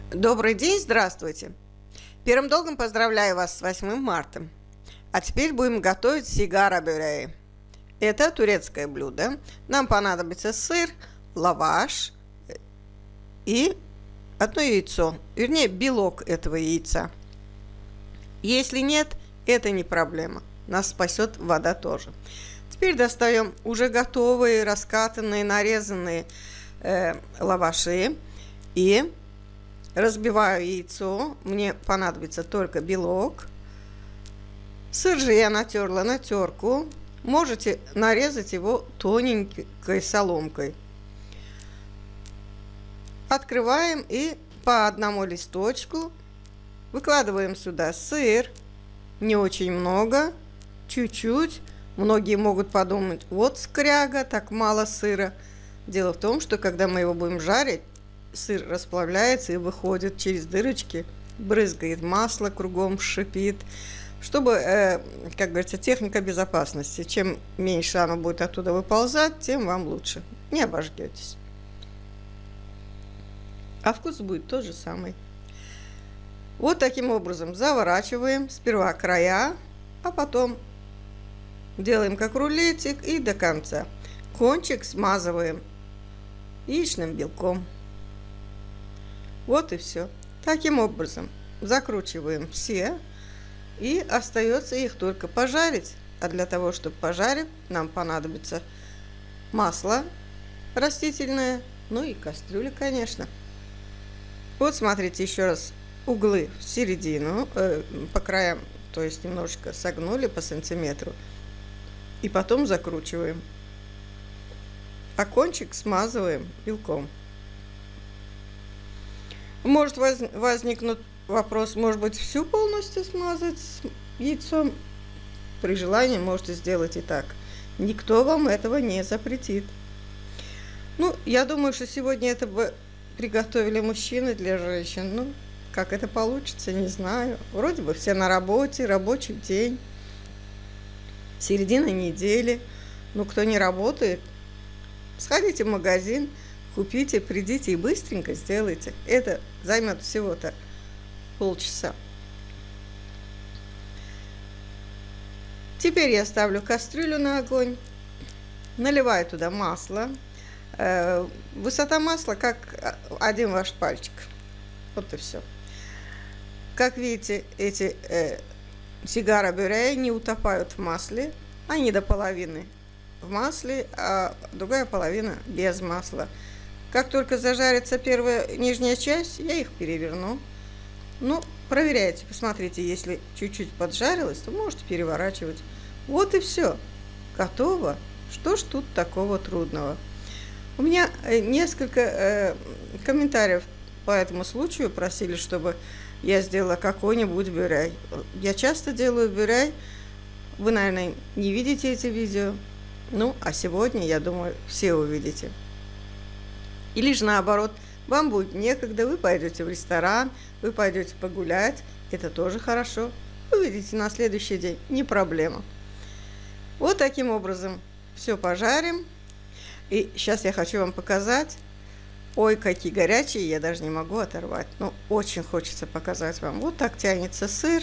Добрый день, здравствуйте! Первым долгом поздравляю вас с 8 марта. А теперь будем готовить сигара бюреи. Это турецкое блюдо. Нам понадобится сыр, лаваш и одно яйцо, вернее белок этого яйца. Если нет, это не проблема, нас спасет вода тоже. Теперь достаем уже готовые, раскатанные, нарезанные лаваши и разбиваю яйцо. Мне понадобится только белок. Сыр же я натерла на терку. Можете нарезать его тоненькой соломкой. Открываем и по одному листочку выкладываем сюда сыр. Не очень много, чуть-чуть. Многие могут подумать, вот скряга, так мало сыра. Дело в том, что когда мы его будем жарить, сыр расплавляется и выходит через дырочки, брызгает масло кругом, шипит. Чтобы, как говорится, техника безопасности. Чем меньше оно будет оттуда выползать, тем вам лучше. Не обожгетесь. А вкус будет тот же самый. Вот таким образом заворачиваем сперва края, а потом делаем как рулетик и до конца. Кончик смазываем яичным белком. Вот и все. Таким образом закручиваем все. И остается их только пожарить. А для того, чтобы пожарить, нам понадобится масло растительное, ну и кастрюля, конечно. Вот смотрите, еще раз, углы в середину, по краям, то есть немножечко согнули по сантиметру. И потом закручиваем. А кончик смазываем белком. Может возникнуть вопрос, может быть, всю полностью смазать яйцом? При желании можете сделать и так. Никто вам этого не запретит. Ну, я думаю, что сегодня это бы приготовили мужчины для женщин. Ну, как это получится, не знаю. Вроде бы все на работе, рабочий день, середина недели. Ну, кто не работает, сходите в магазин, купите, придите и быстренько сделайте. Это займет всего-то полчаса. Теперь я ставлю кастрюлю на огонь, наливаю туда масло. Высота масла как один ваш пальчик. Вот и все. Как видите, эти сигара бюреи не утопают в масле. Они до половины в масле, а другая половина без масла. Как только зажарится первая нижняя часть, я их переверну. Ну, проверяйте, посмотрите, если чуть-чуть поджарилось, то можете переворачивать. Вот и все. Готово. Что ж тут такого трудного? У меня несколько комментариев по этому случаю просили, чтобы я сделала какой-нибудь бюрей. Я часто делаю бюрей. Вы, наверное, не видите эти видео. Ну, а сегодня, я думаю, все увидите. Или же наоборот, вам будет некогда, вы пойдете в ресторан, вы пойдете погулять, это тоже хорошо. Увидите на следующий день, не проблема. Вот таким образом все пожарим. И сейчас я хочу вам показать. Ой, какие горячие, я даже не могу оторвать. Но очень хочется показать вам. Вот так тянется сыр.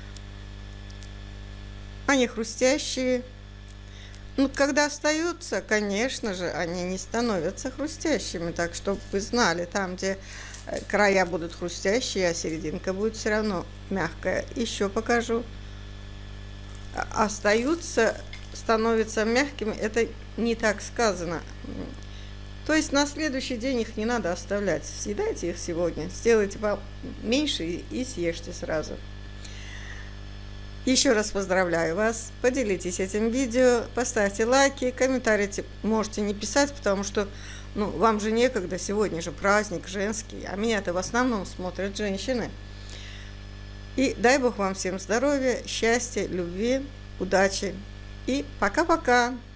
Они хрустящие. Ну, когда остаются, конечно же, они не становятся хрустящими. Так, чтобы вы знали, там, где края будут хрустящие, а серединка будет все равно мягкая. Еще покажу. Остаются, становятся мягкими. Это не так сказано. То есть на следующий день их не надо оставлять. Съедайте их сегодня. Сделайте меньше и съешьте сразу. Еще раз поздравляю вас, поделитесь этим видео, поставьте лайки, комментарии можете не писать, потому что вам же некогда, сегодня же праздник женский, а меня-то в основном смотрят женщины. И дай Бог вам всем здоровья, счастья, любви, удачи и пока-пока!